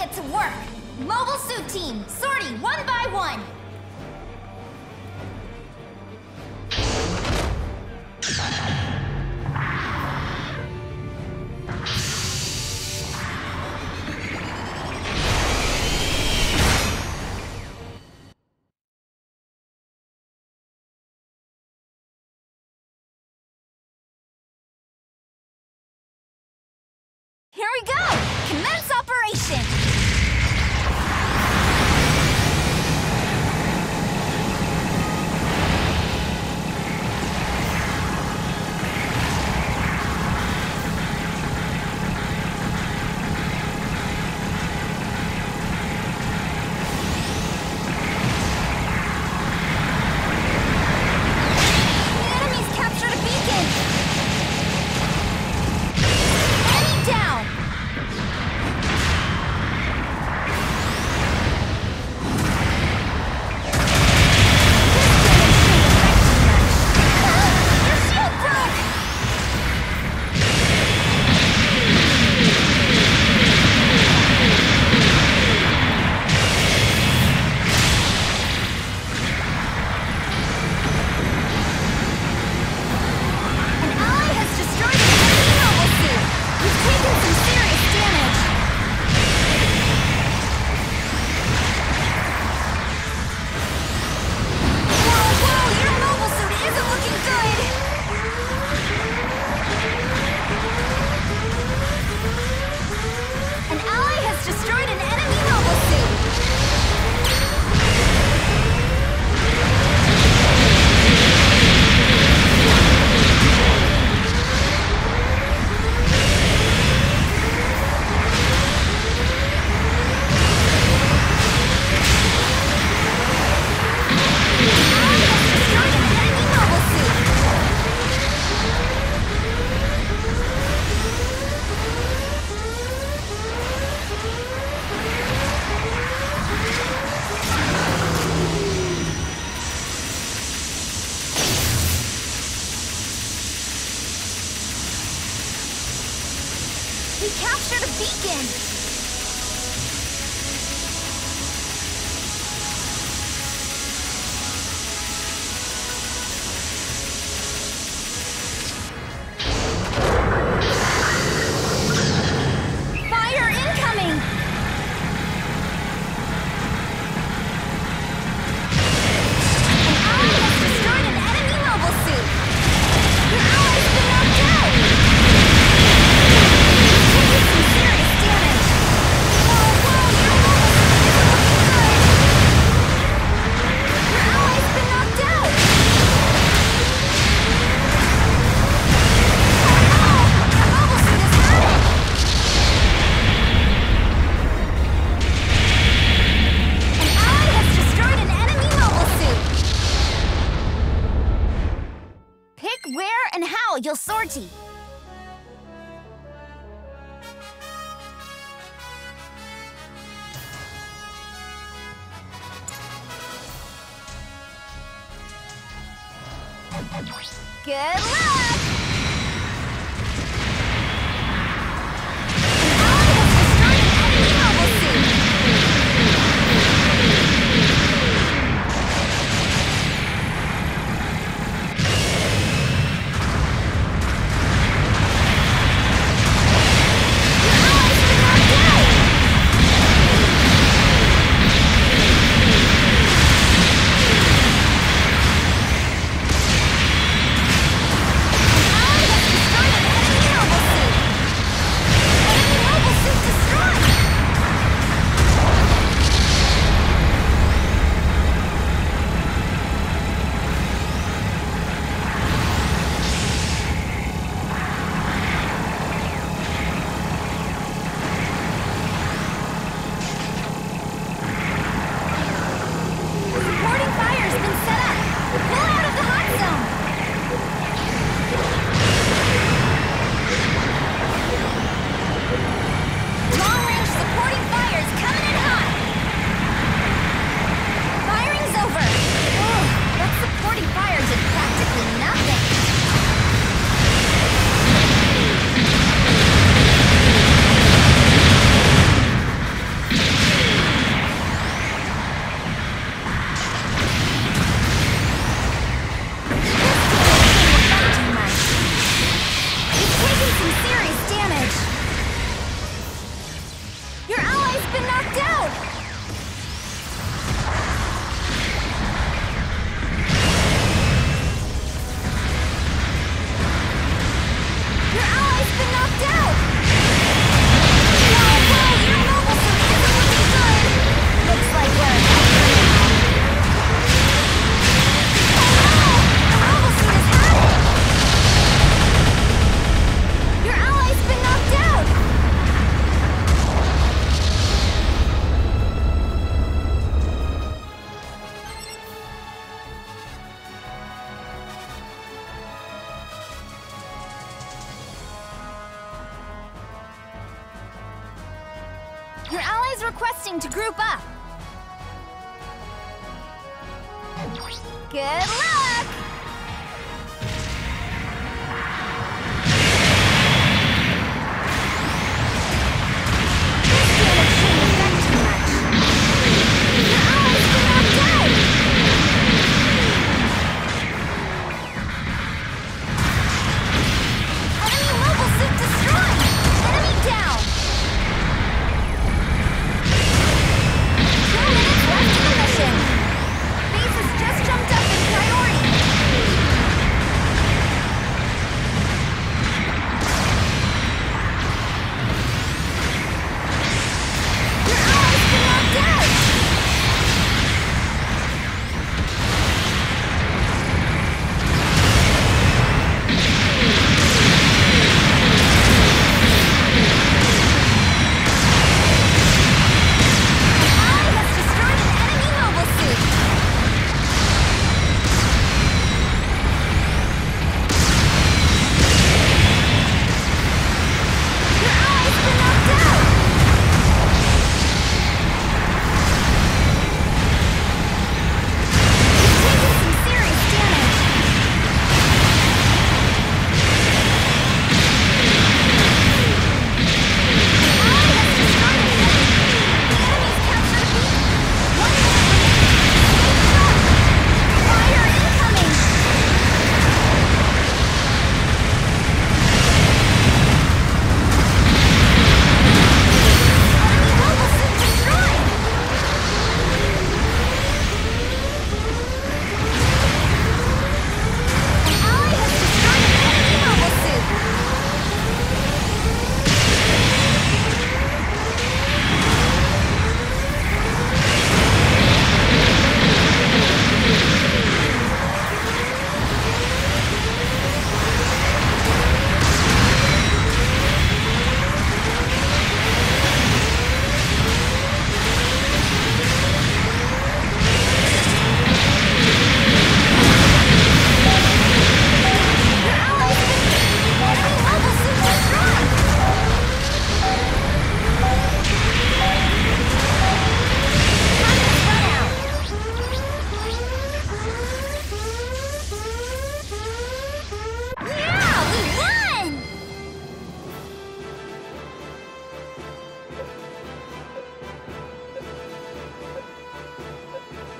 get to work! Mobile suit team, sortie one by one! Here we go! Commence operation! The enemy's captured a beacon! Enemy down! We captured a beacon! Fire incoming! An ally has destroyed an enemy mobile suit! Your ally's been knocked out! Some serious damage! Whoa, whoa, your mobile suit isn't looking good! Your ally's been knocked out! Oh no! Your mobile suit has had it! An ally has destroyed an enemy mobile suit! Pick where and how you'll sortie. Good luck! An ally has destroyed an enemy mobile suit! Your ally's been knocked out! Your ally's requesting to group up. Good luck!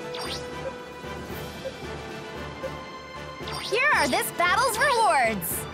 Here are this battle's rewards!